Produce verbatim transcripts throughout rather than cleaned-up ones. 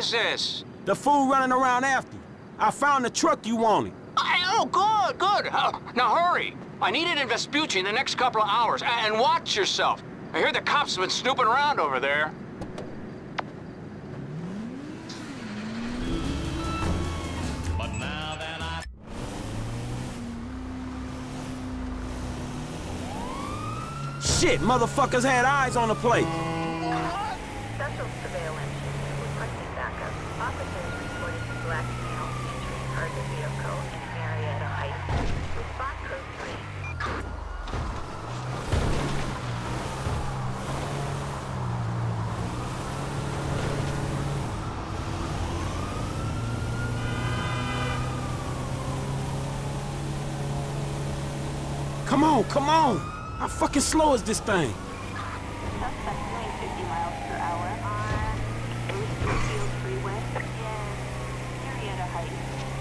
is this? The fool running around after you. I found the truck you wanted. Oh, good, good. Uh, now hurry. I need it in Vespucci in the next couple of hours. And watch yourself. I hear the cops have been snooping around over there. But now that I... Shit, motherfuckers had eyes on the place. Special surveillance requesting backup. Officers reported a black male entering target vehicle in Murrieta Heights. Response code three. Come on, come on. How fucking slow is this thing? Suspect doing fifty miles per hour on Field Freeway in Murrieta Heights.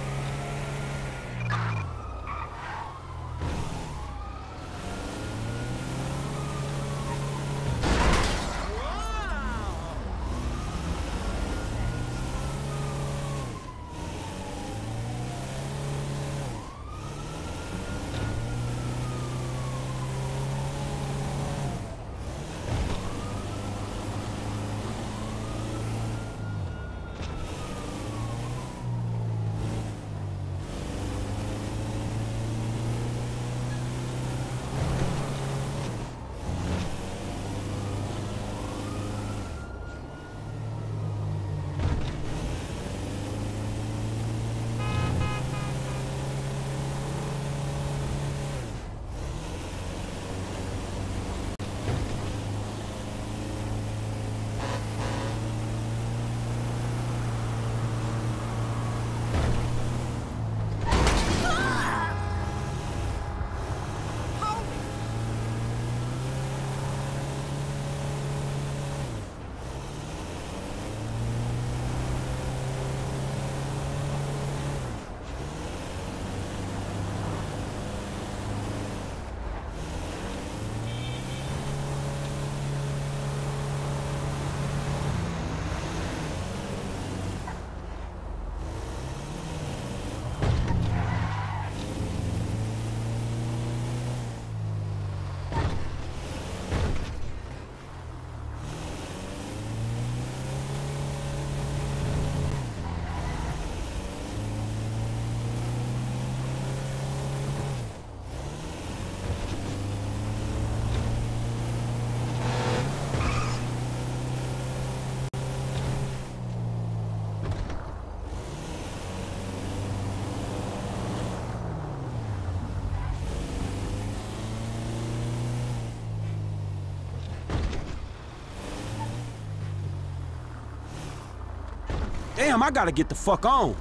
Damn, I gotta get the fuck on.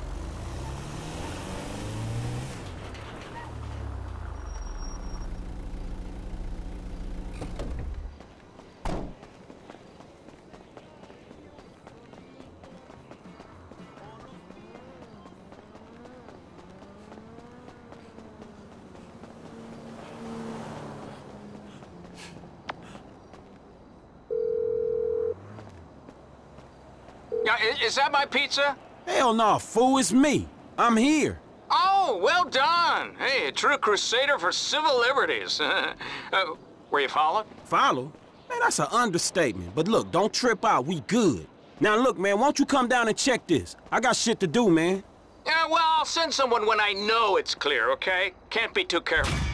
Yeah, is, is that my pizza? Hell no, fool, it's me. I'm here. Oh, well done. Hey, a true crusader for civil liberties. uh, were you followed? Follow? Man, that's an understatement. But look, don't trip out. We good. Now look, man, won't you come down and check this? I got shit to do, man. Yeah, well, I'll send someone when I know it's clear, okay? Can't be too careful.